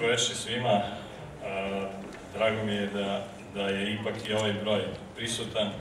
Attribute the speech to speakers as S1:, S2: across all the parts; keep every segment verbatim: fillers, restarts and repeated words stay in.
S1: veče svima. Drago mi je da je ipak i ovaj broj prisutan.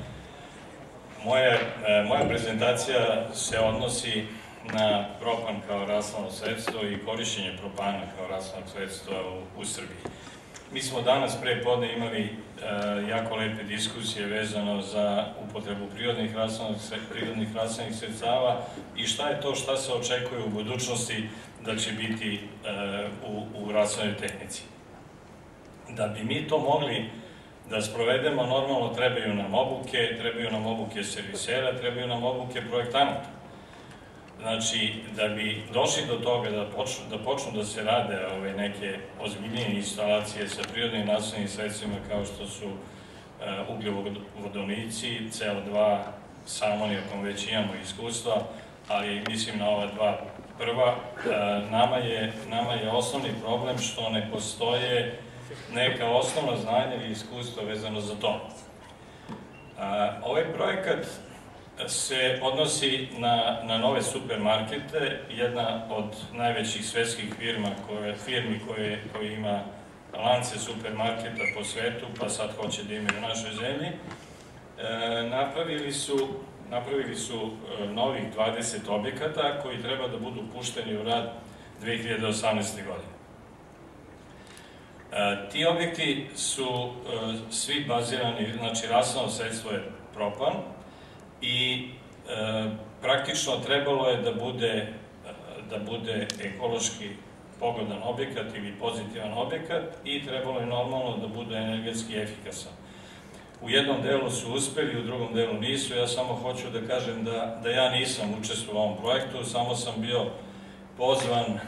S1: Moja prezentacija se odnosi na propan kao rashladno sredstvo i korišćenje propana kao rashladnog sredstva u Srbiji. Mi smo danas pre podne imali jako lepe diskusije vezano za upotrebu prirodnih rashladnih sredstava i šta je to šta se očekuje u budućnosti da će biti u rashladnoj tehnici. Da bi mi to mogli da sprovedemo, normalno trebaju nam obuke, trebaju nam obuke servisera, trebaju nam obuke projektanata. Znači, da bi došli do toga da počnu da se rade neke ozbiljnije instalacije sa prirodnim rashladnim sredstvima kao što su ugljovodonici, C O dva, sa amonijakom već imamo iskustva, ali mislim na ova dva prva, nama je osnovni problem što ne postoje neka osnovna znanja ili iskustva vezano za to. Ovaj projekat se odnosi na nove supermarkete, jedna od najvećih svetskih firmi koje ima lance supermarketa po svetu, pa sad hoće da imaju u našoj zemlji. Napravili su novih dvadeset objekata koji treba da budu pušteni u rad dve hiljade osamnaeste. godine. Ti objekti su svi bazirani, znači rashladno sredstvo je propan i praktično trebalo je da bude ekološki pogodan objekat ili pozitivan objekat i trebalo je normalno da bude energetski efikasan. U jednom delu su uspeli, u drugom delu nisu. Ja samo hoću da kažem da ja nisam učestvovao u ovom projektu, samo sam bio pozvan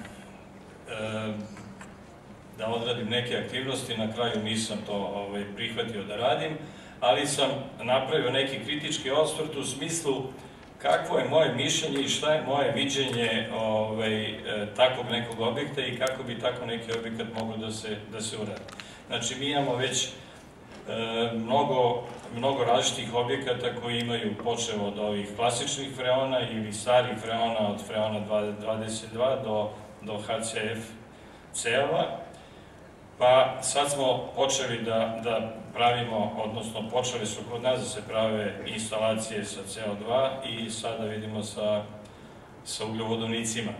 S1: da odradim neke aktivnosti, na kraju nisam to prihvatio da radim, ali sam napravio neki kritički osvrt u smislu kakvo je moje mišljenje i šta je moje viđenje takvog nekog objekta i kako bi tako neki objekat mogao da se uradi. Znači, mi imamo već mnogo različitih objekata koji imaju počev od ovih klasičnih freona ili starih freona, od freona dvadeset dva do H C F C-eva. Pa sad smo počeli da pravimo, odnosno počeli su kod nas da se prave instalacije sa C O dva i sada vidimo sa ugljovodonicima.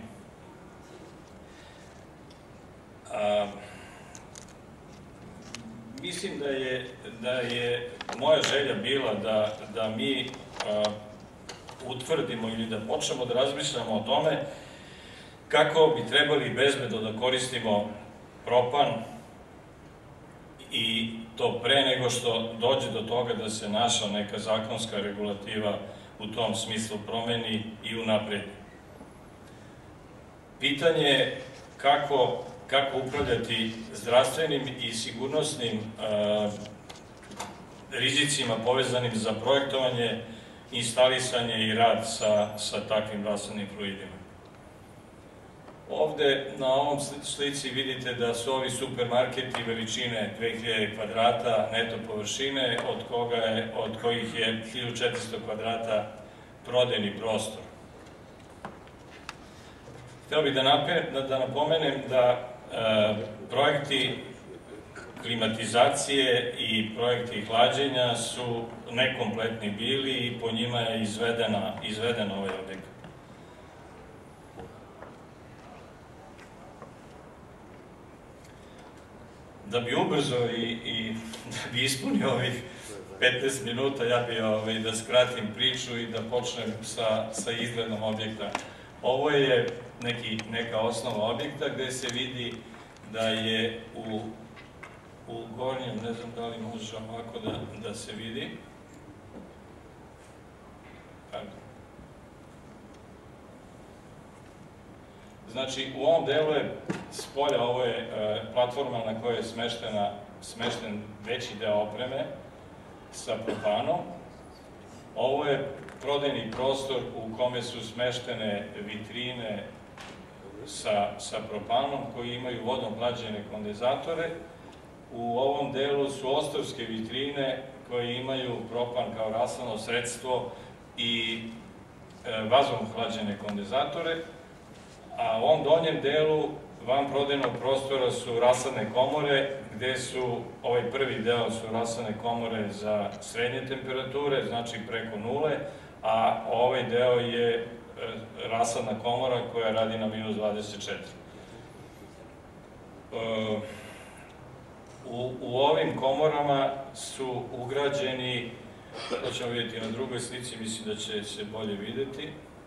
S1: Mislim da je moja želja bila da mi utvrdimo ili da počnemo da razmišljamo o tome kako bi trebali bezbedno da koristimo propan i to pre nego što dođe do toga da se naša neka zakonska regulativa u tom smislu promeni i unapredi. Pitanje je kako upravljati zdravstvenim i sigurnosnim rizicima povezanim za projektovanje, instalisanje i rad sa takvim rashladnim fluidima. Ovde na ovom slici vidite da su ovi supermarketi veličine dve hiljade kvadrata neto površine, od kojih je hiljadu četiristo kvadrata prodajni prostor. Hteo bih da napomenem da projekti klimatizacije i projekti hlađenja su nekompletni bili i po njima je izveden ovaj objekat. Da bi ubrzo i da bi ispunio ovih petnaest minuta, ja bih da skratim priču i da počnem sa izgledom objekta. Ovo je neka osnova objekta gde se vidi da je u gornjem, ne znam da li može ovako da se vidi. Znači, u ovom delu je spolja, ovo je platforma na kojoj je smešten veći deo opreme sa propanom. Ovo je prodajni prostor u kome su smeštene vitrine sa propanom koji imaju vodom hlađene kondenzatore. U ovom delu su ostavske vitrine koje imaju propan kao rashladno sredstvo i vazom hlađene kondenzatore. A u ovom donjem delu van prodajnog prostora su rashladne komore, gde su, ovaj prvi deo su rashladne komore za srednje temperature, znači preko nule, a ovaj deo je rashladna komora koja radi na minus dvadeset četiri. U, u ovim komorama su ugrađeni, to ćemo vidjeti na drugoj slici, mislim da će se bolje videti,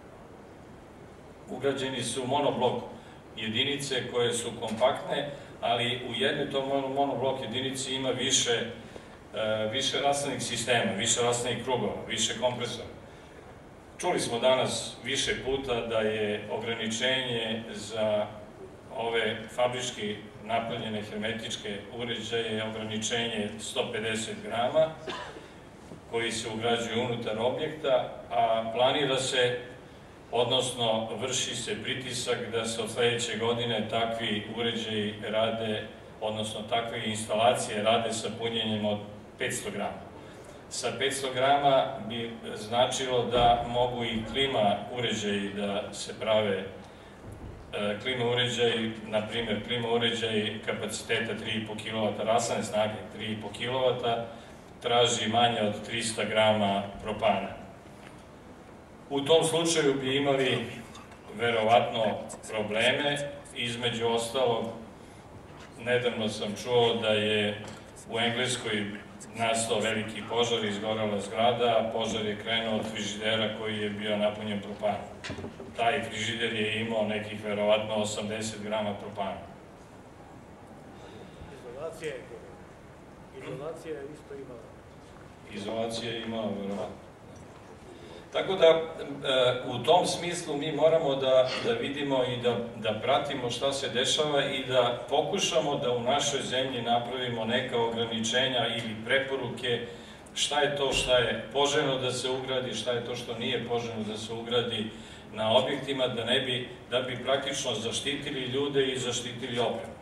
S1: ugrađeni su monoblok jedinice koje su kompaktne, ali u jednoj tom monoblok jedinici ima više, više rashladnih sistema, više rashladnih krugova, više kompresora. Čuli smo danas više puta da je ograničenje za ove fabrički napravljene hermetičke uređaje ograničenje sto pedeset grama koji se ugrađuju unutar objekta, a planira se, odnosno vrši se pritisak da se od sledeće godine takvi uređaji rade, odnosno takve instalacije rade sa punjenjem od petsto grama. Sa petsto grama bi značilo da mogu i klima uređaji da se prave, klima uređaji, na primjer klima uređaji kapaciteta tri i po kilovata, rashladne snage tri i po kilovata, traži manje od trista grama propana. U tom slučaju bi imali verovatno probleme, između ostalog, nedavno sam čuo da je u Engleskoj nastao veliki požar, izgorela zgrada, a požar je krenuo od frižidera koji je bio napunjen propanom. Taj frižider je imao nekih verovatno osamdeset grama propana.
S2: Izolacija je Izolacija je isto imala.
S1: Izolacija je imala, verovatno. Tako da, u tom smislu mi moramo da vidimo i da pratimo šta se dešava i da pokušamo da u našoj zemlji napravimo neka ograničenja ili preporuke šta je to šta je poželjno da se ugradi, šta je to što nije poželjno da se ugradi na objektima, da ne bi, da bi praktično zaštitili ljude i zaštitili opremu.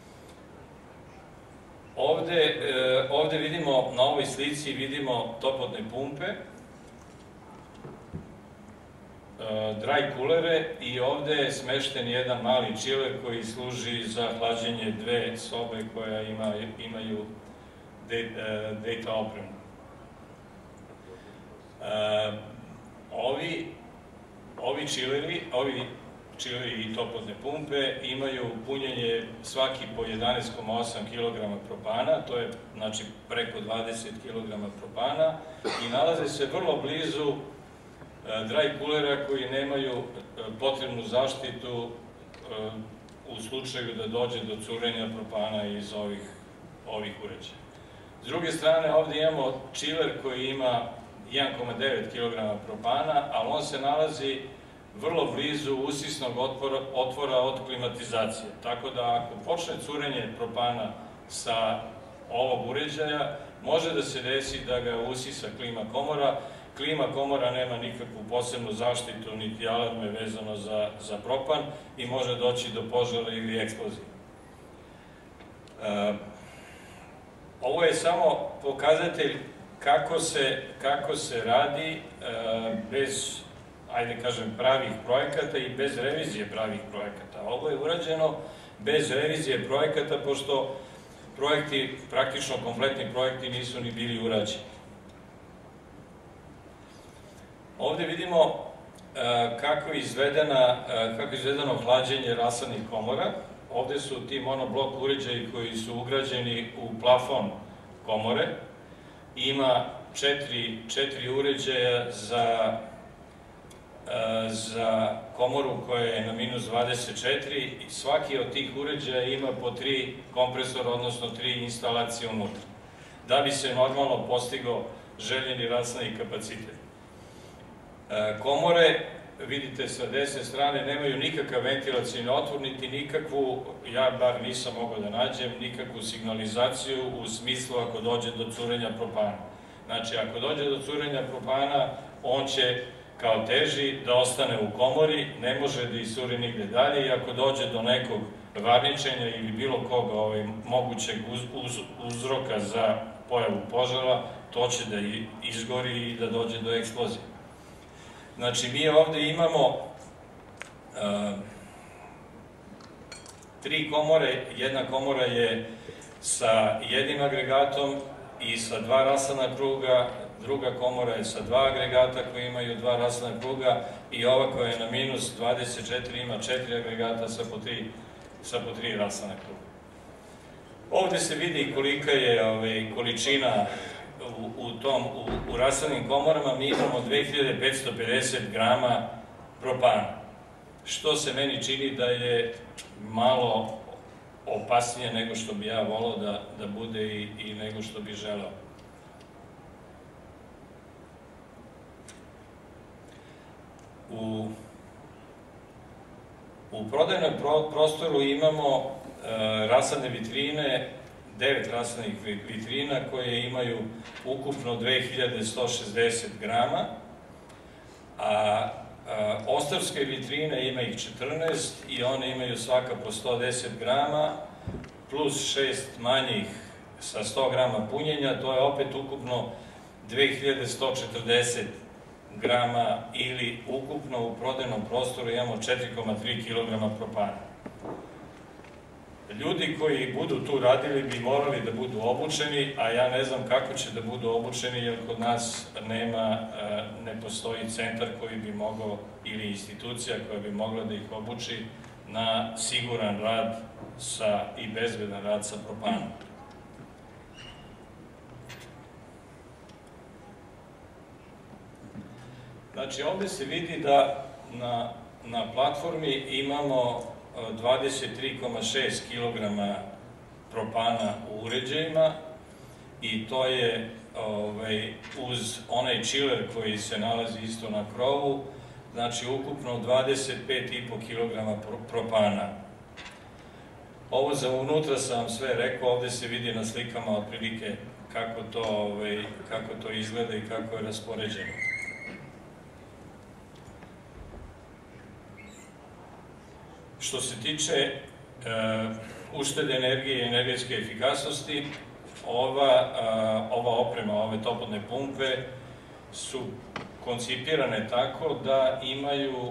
S1: Ovde, ovde vidimo, na ovoj slici vidimo toplotne pumpe, dry coolere i ovde je smešten jedan mali chiller koji služi za hlađenje dve sobe koje imaju data opremu. Ovi chilleri, ovi chilleri i toplotne pumpe imaju punjenje svaki po jedanaest zarez osam kilograma propana, to je znači preko dvadeset kilograma propana i nalaze se vrlo blizu dry coolera koji nemaju potrebnu zaštitu u slučaju da dođe do curenja propana iz ovih uređaja. S druge strane, ovde imamo chiller koji ima jedan zarez devet kilograma propana, ali on se nalazi vrlo blizu usisnog otvora od klimatizacije. Tako da ako počne curenje propana sa ovog uređaja, može da se desi da ga usisa klima komora. Klima komora nema nikakvu posebnu zaštitu, niti alarme vezano za propan i može doći do požara ili eksplozije. Ovo je samo pokazatelj kako se radi bez, ajde kažem, pravih projekata i bez revizije pravih projekata. Ovo je urađeno bez revizije projekata, pošto projekti, praktično kompletni projekti nisu ni bili urađeni. Ovde vidimo kako je izvedeno hlađenje rashladnih komora. Ovde su ti monoblok uređaji koji su ugrađeni u plafon komore. Ima četiri uređaja za komoru koja je na minus dvadeset četiri i svaki od tih uređaja ima po tri kompresora, odnosno tri instalacije unutra, da bi se normalno postigao željeni rashladni kapacitet. Komore, vidite sa desne strane, nemaju nikakav ventilacijni otvor, niti nikakvu, ja bar nisam mogao da nađem, nikakvu signalizaciju u smislu ako dođe do curenja propana. Znači, ako dođe do curenja propana, on će kao teži da ostane u komori, ne može da iscuri nigde dalje i ako dođe do nekog varničenja ili bilo kog mogućeg uzroka za pojavu požara, to će da izgori i da dođe do eksplozije. Znači, mi ovde imamo tri komore, jedna komora je sa jednim agregatom i sa dva rashladna kruga, druga komora je sa dva agregata koji imaju dva rashladna kruga i ova koja je na minus dvadeset četiri ima četiri agregata sa po tri, sa po tri rashladna kruga. Ovde se vidi kolika je ove, količina u, u, tom, u, u rashladnim komorama. Mi imamo dve hiljade petsto pedeset grama propana, što se meni čini da je malo opasnije nego što bi ja volao da, da bude i, i nego što bi želeo. U, u prodajnom pro, prostoru imamo e, rashladne vitrine, devet rashladnih vitrina koje imaju ukupno dve hiljade sto šezdeset grama, a ostavske vitrine ima ih četrnaest i one imaju svaka po sto deset grama, plus šest manjih sa sto grama punjenja, to je opet ukupno dve hiljade sto četrdeset grama ili ukupno u prodajnom prostoru imamo četiri zarez tri kilograma propana. Ljudi koji budu tu radili bi morali da budu obučeni, a ja ne znam kako će da budu obučeni, jer kod nas nema, ne postoji centar koji bi mogao, ili institucija koja bi mogla da ih obuči na siguran rad sa, i bezbedan rad sa propanom. Znači, ovde se vidi da na, na platformi imamo dvadeset tri zarez šest kilograma propana u uređajima i to je ovaj, uz onaj chiller koji se nalazi isto na krovu, znači ukupno dvadeset pet zarez pet kilograma propana. Ovo za unutra sam vam sve rekao, ovde se vidi na slikama otprilike kako to, ovaj, kako to izgleda i kako je raspoređeno. Što se tiče e, uštede energije i energetske efikasnosti, ova, a, ova oprema, ove toplotne pumpe su koncipirane tako da imaju e,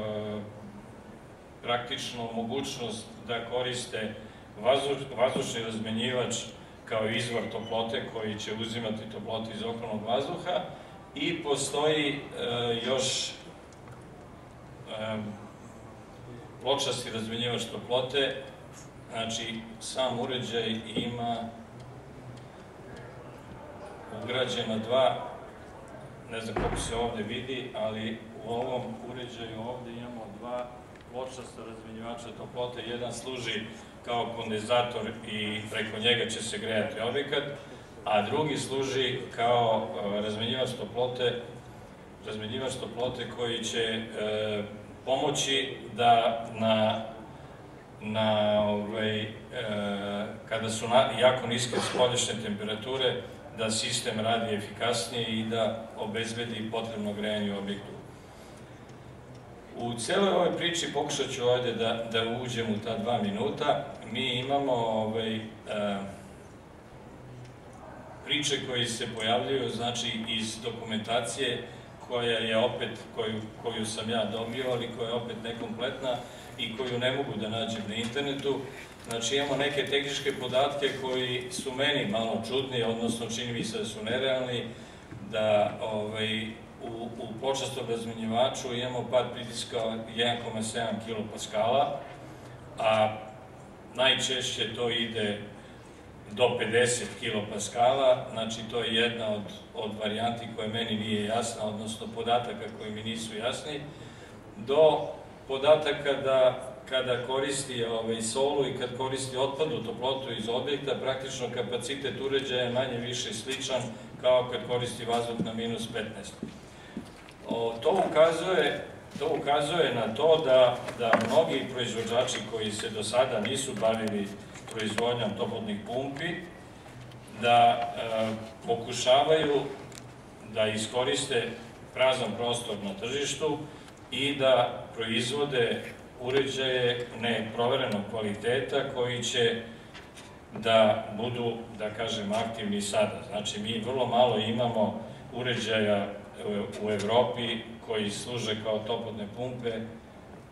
S1: praktično mogućnost da koriste vazduš, vazdušni razmenjivač kao izvor toplote koji će uzimati toplotu iz okolnog vazduha i postoji e, još e, pločasti razmenjivač toplote, znači sam uređaj ima ugrađena dva, ne znam kako se ovde vidi, ali u ovom uređaju ovde imamo dva pločasta razmenjivača toplote, jedan služi kao kondenzator i preko njega će se grejati objekat, a drugi služi kao razmenjivač toplote, razmenjivač toplote koji će e, pomoći da na, na ovaj, e, kada su na, jako niske spoljašnje temperature, da sistem radi efikasnije i da obezbedi potrebno grejanje u objektu. U celoj ovoj priči pokušat ću ovde da, da uđem u ta dva minuta. Mi imamo ovaj, e, priče koje se pojavljaju, znači iz dokumentacije koja je opet, koju, koju sam ja dobio, ali koja je opet nekompletna i koju ne mogu da nađem na internetu. Znači imamo neke tehničke podatke koji su meni malo čudni, odnosno čini mi se da su nerealni, da ovaj, u, u pločastom razmenjivaču imamo pad pritiska jedan zarez sedam kilopaskala, a najčešće to ide do pedeset kilopaskala, znači to je jedna od, od varijanti koja meni nije jasna, odnosno podataka koji mi nisu jasni, do podataka da kada koristi ovaj, solu i kad koristi otpadnu toplotu iz objekta, praktično kapacitet uređaja je manje više sličan kao kad koristi vazduh na minus petnaest. O, to ukazuje, to ukazuje na to da, da mnogi proizvođači koji se do sada nisu bavili proizvodnjom toplotnih pumpi, da e, pokušavaju da iskoriste prazan prostor na tržištu i da proizvode uređaje neproverenog kvaliteta koji će da budu, da kažem, aktivni sada. Znači, mi vrlo malo imamo uređaja u Evropi koji služe kao toplotne pumpe,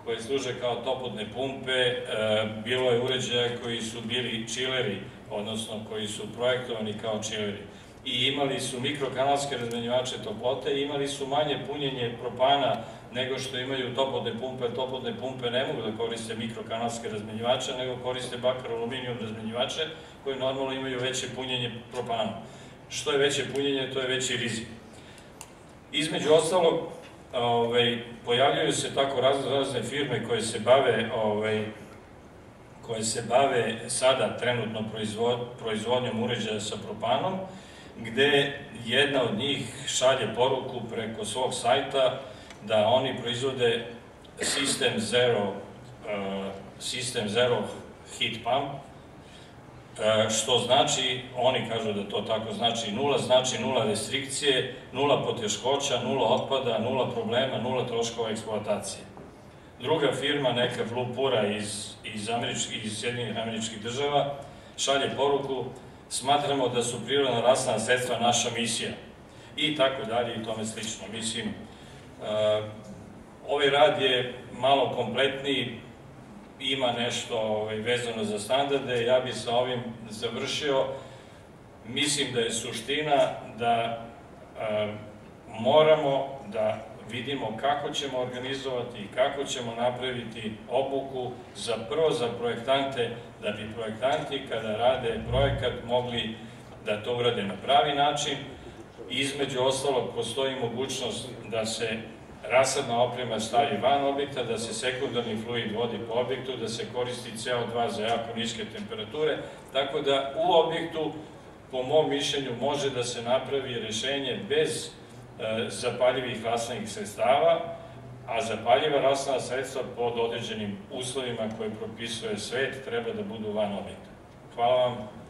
S1: koje služe kao toplotne pumpe, bilo je uređaja koji su bili čileri, odnosno koji su projektovani kao čileri. I imali su mikrokanalske razmenjivače toplote i imali su manje punjenje propana nego što imaju toplotne pumpe. Toplotne pumpe ne mogu da koriste mikrokanalske razmenjivače, nego koriste bakar aluminijum razmenjivače koji normalno imaju veće punjenje propana. Što je veće punjenje, to je veći rizik. Između ostalog, pojavljaju se tako razne firme koje se bave koje se bave sada trenutno proizvodnjom uređaja sa propanom, gde jedna od njih šalje poruku preko svog sajta da oni proizvode System Zero, System Zero Heat Pump, što znači, oni kažu da to tako znači nula, znači nula restrikcije, nula poteškoća, nula otpada, nula problema, nula troškova eksploatacije. Druga firma, neka Blue Pura iz Sjedinjenih Američkih Država, šalje poruku: smatramo da su prirodna rastna sredstva naša misija, i tako dalje i tome slično. Mislim, ovaj rad je malo kompletniji, ima nešto vezano za standarde, ja bih sa ovim završio. Mislim da je suština da moramo da vidimo kako ćemo organizovati i kako ćemo napraviti obuku za prvo za projektante, da bi projektanti kada rade projekat mogli da to urade na pravi način. Između ostalog, postoji mogućnost da se rasadna oprema stavi van objekta, da se sekundarni fluid vodi po objektu, da se koristi C O dva za jako niske temperature, tako da u objektu, po mom mišljenju, može da se napravi rešenje bez zapaljivih rastlenih sredstava, a zapaljiva rastna sredstva pod određenim uslovima koje propisuje svet treba da budu van objekta. Hvala vam.